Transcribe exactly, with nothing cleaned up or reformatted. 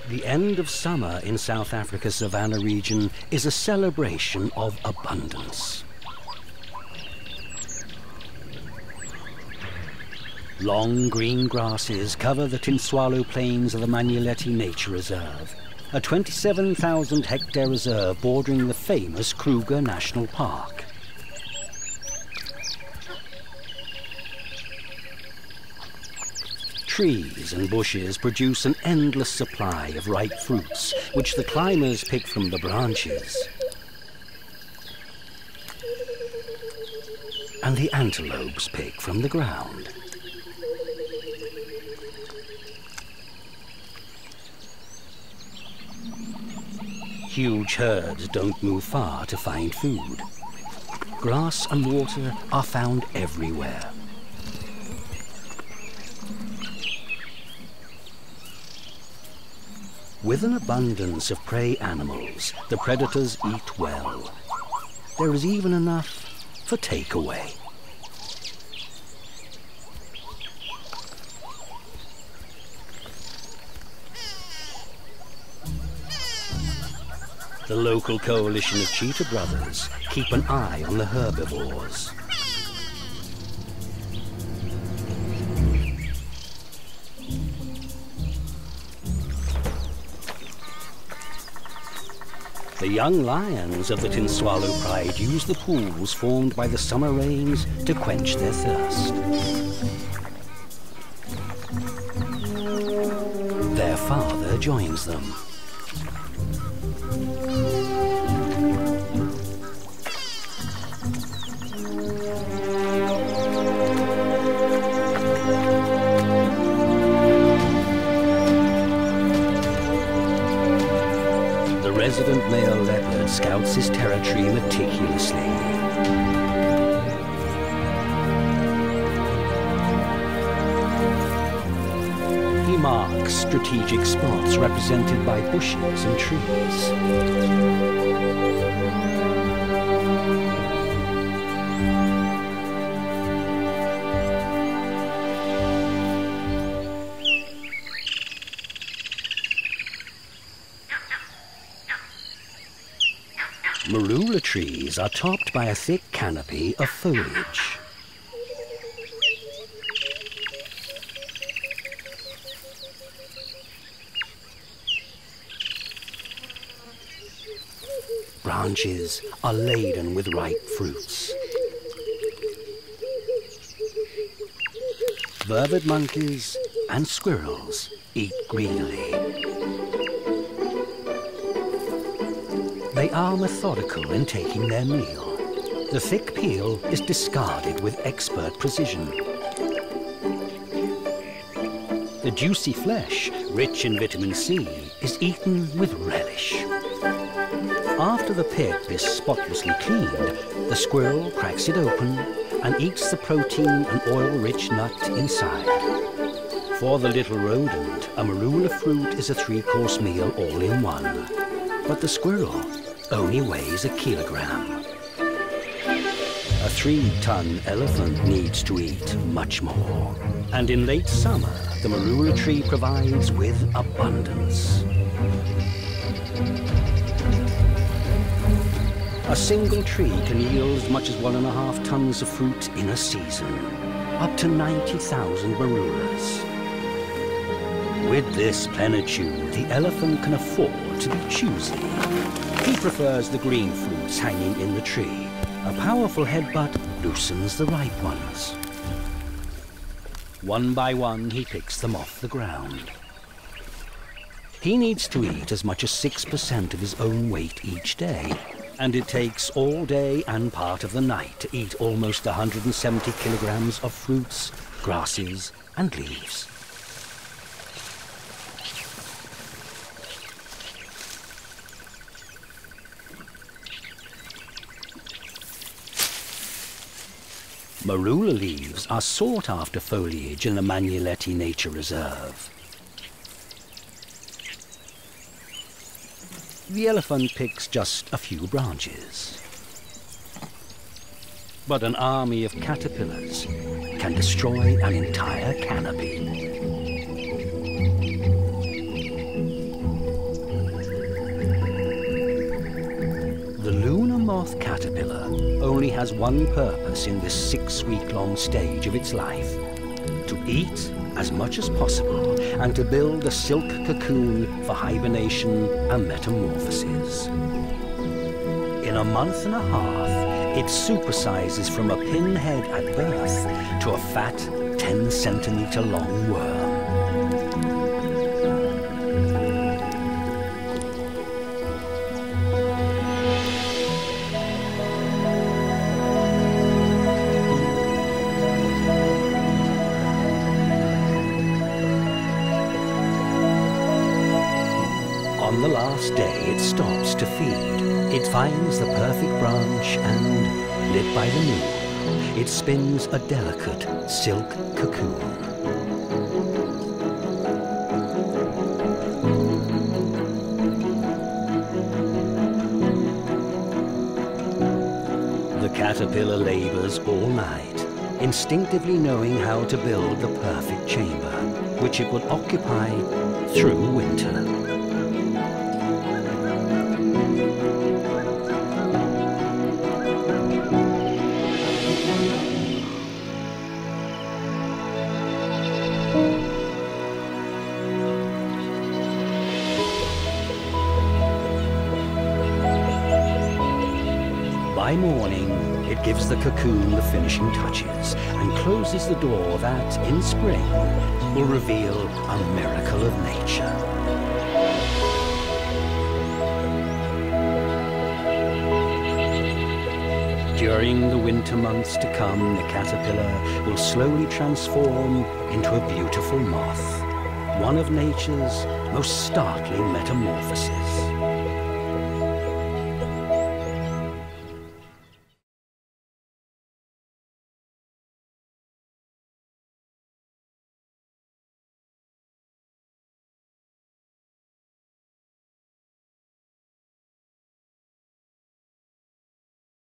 The end of summer in South Africa's Savannah region is a celebration of abundance. Long green grasses cover the Tintswalo Plains of the Manyeleti Nature Reserve, a twenty-seven thousand hectare reserve bordering the famous Kruger National Park. Trees and bushes produce an endless supply of ripe fruits, which the climbers pick from the branches. And the antelopes pick from the ground. Huge herds don't move far to find food. Grass and water are found everywhere. With an abundance of prey animals, the predators eat well. There is even enough for takeaway. The local coalition of cheetah brothers keep an eye on the herbivores. The young lions of the Tintswalo Pride use the pools formed by the summer rains to quench their thirst. Their father joins them. The resident male leopard scouts his territory meticulously. He marks strategic spots represented by bushes and trees. Marula trees are topped by a thick canopy of foliage. Branches are laden with ripe fruits. Vervet monkeys and squirrels eat greedily. They are methodical in taking their meal. The thick peel is discarded with expert precision. The juicy flesh, rich in vitamin C, is eaten with relish. After the pit is spotlessly cleaned, the squirrel cracks it open and eats the protein and oil-rich nut inside. For the little rodent, a marula fruit is a three-course meal all in one. But the squirrel only weighs a kilogram. A three-ton elephant needs to eat much more. And in late summer, the marula tree provides with abundance. A single tree can yield as much as one and a half tons of fruit in a season, up to ninety thousand marulas. With this plenitude, the elephant can afford to be choosy. He prefers the green fruits hanging in the tree. A powerful headbutt loosens the ripe ones. One by one, he picks them off the ground. He needs to eat as much as six percent of his own weight each day, and it takes all day and part of the night to eat almost one hundred seventy kilograms of fruits, grasses, and leaves. Marula leaves are sought-after foliage in the Manyeleti Nature Reserve. The elephant picks just a few branches. But an army of caterpillars can destroy an entire canopy. moth caterpillar only has one purpose in this six-week-long stage of its life: to eat as much as possible and to build a silk cocoon for hibernation and metamorphosis. In a month and a half, it supersizes from a pinhead at birth to a fat ten centimeter long worm. On the last day it stops to feed. It finds the perfect branch and, lit by the moon, it spins a delicate silk cocoon. The caterpillar labors all night, instinctively knowing how to build the perfect chamber, which it will occupy through winter. By morning, it gives the cocoon the finishing touches and closes the door that, in spring, will reveal a miracle of nature. During the winter months to come, the caterpillar will slowly transform into a beautiful moth, one of nature's most startling metamorphoses.